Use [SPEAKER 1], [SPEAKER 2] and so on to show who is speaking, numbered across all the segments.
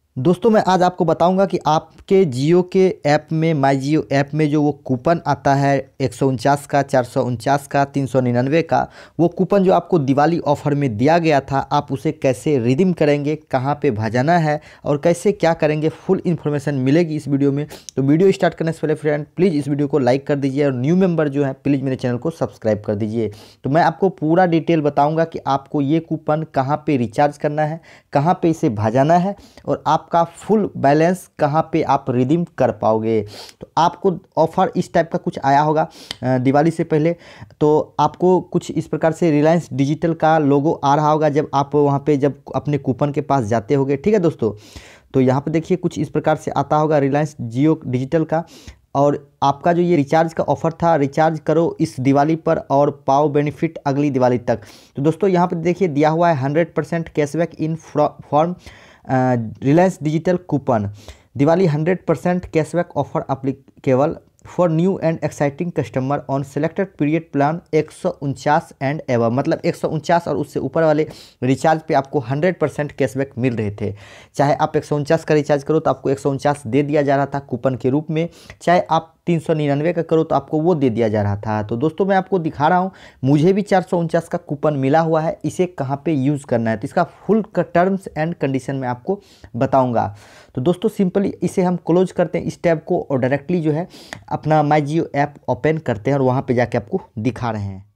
[SPEAKER 1] दोस्तों मैं आज आपको बताऊंगा कि आपके जियो के ऐप में माई जियो ऐप में जो वो कूपन आता है 149 का, 449 का, 399 का, वो कूपन जो आपको दिवाली ऑफर में दिया गया था, आप उसे कैसे रिडीम करेंगे, कहां पे भजाना है और कैसे क्या करेंगे, फुल इन्फॉर्मेशन मिलेगी इस वीडियो में। तो वीडियो स्टार्ट करने से पहले फ्रेंड प्लीज़ इस वीडियो को लाइक कर दीजिए और न्यू मेंबर जो है प्लीज़ मेरे चैनल को सब्सक्राइब कर दीजिए। तो मैं आपको पूरा डिटेल बताऊँगा कि आपको ये कूपन कहाँ पर रिचार्ज करना है, कहाँ पर इसे भजाना है और आपका फुल बैलेंस कहाँ पे आप रिडीम कर पाओगे। तो आपको ऑफ़र इस टाइप का कुछ आया होगा दिवाली से पहले, तो आपको कुछ इस प्रकार से रिलायंस डिजिटल का लोगो आ रहा होगा जब आप वहाँ पे जब अपने कूपन के पास जाते होगे। ठीक है दोस्तों, तो यहाँ पे देखिए कुछ इस प्रकार से आता होगा रिलायंस जियो डिजिटल का, और आपका जो ये रिचार्ज का ऑफ़र था, रिचार्ज करो इस दिवाली पर और पाओ बेनिफिट अगली दिवाली तक। तो दोस्तों यहाँ पे देखिए दिया हुआ है 100% cashback in form Reliance digital coupon Diwali 100% cashback offer applicable for new and exciting customer on selected period plan 149 and एवं, मतलब 149 और उससे ऊपर वाले रिचार्ज पे आपको 100% कैशबैक मिल रहे थे। चाहे आप 149 का रिचार्ज करो तो आपको 149 दे दिया जा रहा था कूपन के रूप में, चाहे आप 399 का करो तो आपको वो दे दिया जा रहा था। तो दोस्तों मैं आपको दिखा रहा हूँ, मुझे भी 449 का कूपन मिला हुआ है, इसे कहाँ पे यूज़ करना है, तो इसका फुल टर्म्स एंड कंडीशन मैं आपको बताऊंगा। तो दोस्तों सिंपली इसे हम क्लोज करते हैं इस टैब को और डायरेक्टली जो है अपना माई जियो ऐप ओपन करते हैं और वहाँ पे जाके आपको दिखा रहे हैं।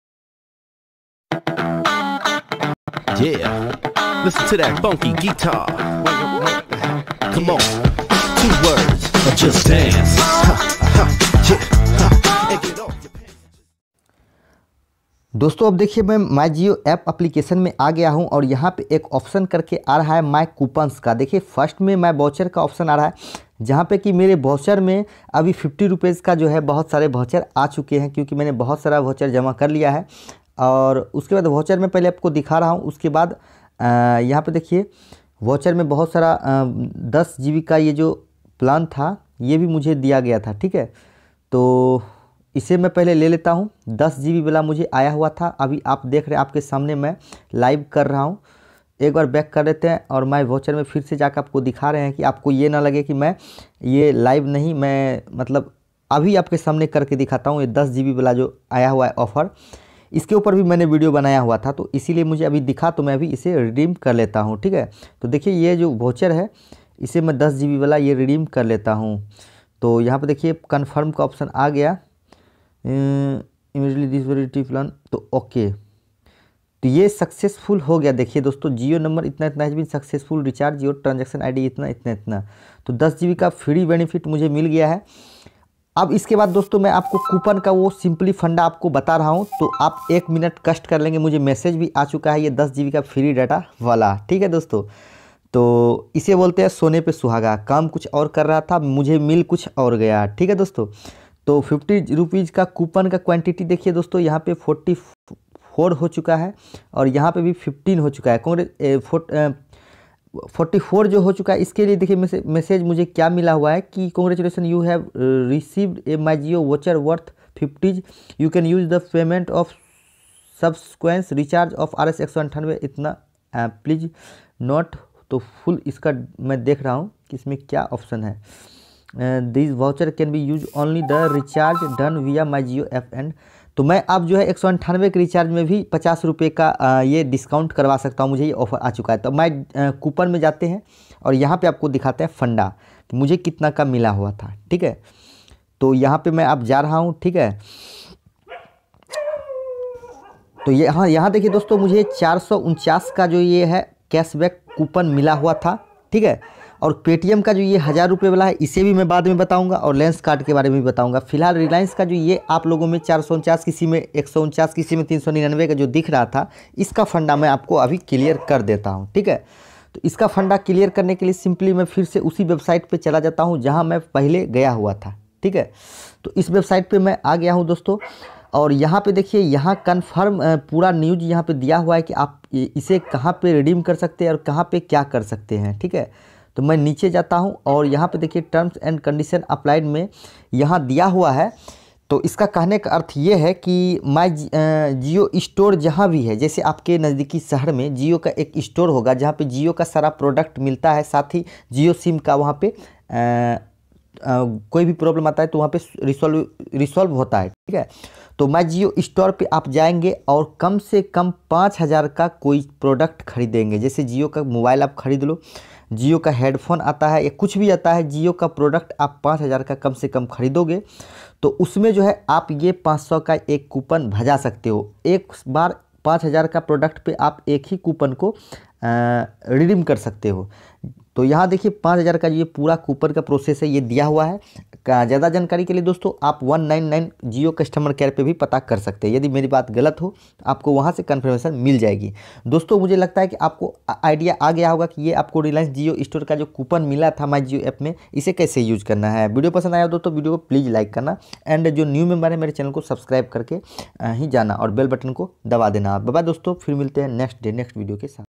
[SPEAKER 2] Yeah, listen to that funky guitar. Come on, 2 words, just dance.
[SPEAKER 1] दोस्तों अब देखिए मैं माई जियो ऐप एप्लीकेशन में आ गया हूं और यहाँ पे एक ऑप्शन करके आ रहा है माई कूपन्स का। देखिए फर्स्ट में माई वाउचर का ऑप्शन आ रहा है, जहाँ पे कि मेरे वाउचर में अभी 50 रुपीज़ का जो है बहुत सारे वाउचर आ चुके हैं, क्योंकि मैंने बहुत सारा वाउचर जमा कर लिया है। और उसके बाद वाउचर में पहले आपको दिखा रहा हूँ, उसके बाद यहाँ पे देखिए वाउचर में बहुत सारा 10 GB का ये जो प्लान था ये भी मुझे दिया गया था। ठीक है, तो इसे मैं पहले ले लेता हूँ। 10 GB वाला मुझे आया हुआ था, अभी आप देख रहे हैं आपके सामने मैं लाइव कर रहा हूँ। एक बार बैक कर लेते हैं और माई वाउचर में फिर से जाकर आपको दिखा रहे हैं कि आपको ये ना लगे कि मैं ये लाइव नहीं, मैं मतलब अभी आपके सामने करके दिखाता हूँ। ये 10 GB वाला जो आया हुआ है ऑफ़र, इसके ऊपर भी मैंने वीडियो बनाया हुआ था, तो इसीलिए मुझे अभी दिखा, तो मैं अभी इसे रिडीम कर लेता हूँ। ठीक है, तो देखिए ये जो वाउचर है इसे मैं 10 GB वाला ये रिडीम कर लेता हूँ। तो यहाँ पर देखिए कन्फर्म का ऑप्शन आ गया, इमीडिएटली दिस वैलिडिटी प्लान, तो ओके, तो ये सक्सेसफुल हो गया। देखिए दोस्तों जियो नंबर इतना इतना has been successful recharge your transaction ID इतना इतना इतना, तो 10 GB का फ्री बेनिफिट मुझे मिल गया है। अब इसके बाद दोस्तों मैं आपको कूपन का वो सिंपली फंडा आपको बता रहा हूँ, तो आप 1 मिनट कष्ट कर लेंगे, मुझे मैसेज भी आ चुका है ये 10 GB का फ्री डाटा वाला। ठीक है दोस्तों, तो इसे बोलते हैं सोने पे सुहागा, काम कुछ और कर रहा था, मुझे मिल कुछ और गया। ठीक है दोस्तों, तो 50 रुपीज़ का कूपन का क्वांटिटी देखिए दोस्तों, यहाँ पे 44 हो चुका है और यहाँ पे भी 15 हो चुका है। 44 जो हो चुका है, इसके लिए देखिए मैसेज मुझे क्या मिला हुआ है कि congratulation you have received a my Jio voucher worth 50, you can use the payment of subsequent recharge of RS 198 इतना, प्लीज नोट। तो फुल इसका मैं देख रहा हूँ कि इसमें क्या ऑप्शन है। This voucher can be use only the recharge done via my Jio app and, तो मैं अब जो है 198 के रिचार्ज में भी 50 रुपये का ये डिस्काउंट करवा सकता हूँ, मुझे ये ऑफर आ चुका है। तो मैं कूपन में जाते हैं और यहाँ पे आपको दिखाते हैं फंडा कि मुझे कितना का मिला हुआ था। ठीक है, तो यहाँ पे मैं अब जा रहा हूँ। ठीक है, तो ये हाँ यहाँ देखिए दोस्तों मुझे 449 का जो ये है कैशबैक कूपन मिला हुआ था। ठीक है, और पेटीएम का जो ये 1000 रुपये वाला है इसे भी मैं बाद में बताऊंगा और लेंस कार्ड के बारे में भी बताऊंगा। फिलहाल रिलायंस का जो ये आप लोगों में 449, किसी में 149, किसी में 399 का जो दिख रहा था, इसका फंडा मैं आपको अभी क्लियर कर देता हूं। ठीक है, तो इसका फंडा क्लियर करने के लिए सिंपली मैं फिर से उसी वेबसाइट पर चला जाता हूँ जहाँ मैं पहले गया हुआ था। ठीक है, तो इस वेबसाइट पर मैं आ गया हूँ दोस्तों, और यहाँ पे देखिए यहाँ कन्फर्म पूरा न्यूज यहाँ पे दिया हुआ है कि आप इसे कहाँ पे रिडीम कर सकते हैं और कहाँ पे क्या कर सकते हैं। ठीक है, तो मैं नीचे जाता हूँ और यहाँ पे देखिए टर्म्स एंड कंडीशन अप्लाइड में यहाँ दिया हुआ है तो इसका कहने का अर्थ ये है कि माई जियो स्टोर जहाँ भी है, जैसे आपके नज़दीकी शहर में जियो का एक स्टोर होगा जहाँ पे जियो का सारा प्रोडक्ट मिलता है, साथ ही जियो सिम का वहाँ पे कोई भी प्रॉब्लम आता है तो वहाँ पे रिसॉल्व होता है, ठीक है। तो माई जियो स्टोर पे आप जाएंगे और कम से कम 5,000 का कोई प्रोडक्ट खरीदेंगे। जैसे जियो का मोबाइल आप खरीद लो, जियो का हेडफोन आता है या कुछ भी आता है, जियो का प्रोडक्ट आप 5,000 का कम से कम खरीदोगे तो उसमें जो है आप ये 500 का एक कूपन भजा सकते हो। एक बार 5,000 का प्रोडक्ट पे आप एक ही कूपन को रिडीम कर सकते हो। तो यहाँ देखिए 5,000 का ये पूरा कूपन का प्रोसेस है, ये दिया हुआ है। ज़्यादा जानकारी के लिए दोस्तों आप 199 जियो कस्टमर केयर पे भी पता कर सकते हैं। यदि मेरी बात गलत हो तो आपको वहाँ से कन्फर्मेशन मिल जाएगी। दोस्तों मुझे लगता है कि आपको आइडिया आ गया होगा कि ये आपको रिलायंस जियो स्टोर का जो कूपन मिला था माई जियो ऐप में, इसे कैसे यूज करना है। वीडियो पसंद आया दोस्तों वीडियो को प्लीज़ लाइक करना, एंड जो न्यू मेंबर है मेरे चैनल को सब्सक्राइब करके ही जाना और बेल बटन को दबा देना। बाय बाय दोस्तों, फिर मिलते हैं नेक्स्ट वीडियो के साथ।